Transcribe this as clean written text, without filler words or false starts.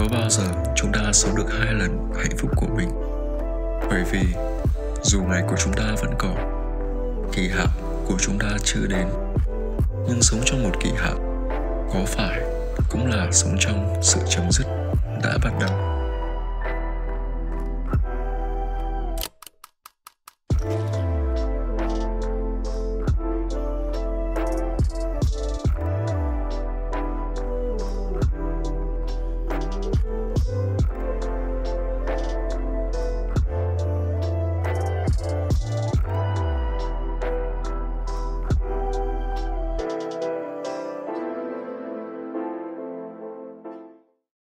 có bao giờ chúng ta sống được 2 lần hạnh phúc của mình. Bởi vì dù ngày của chúng ta vẫn còn, kỳ hạn của chúng ta chưa đến, nhưng sống trong một kỳ hạn có phải cũng là sống trong sự chấm dứt đã bắt đầu.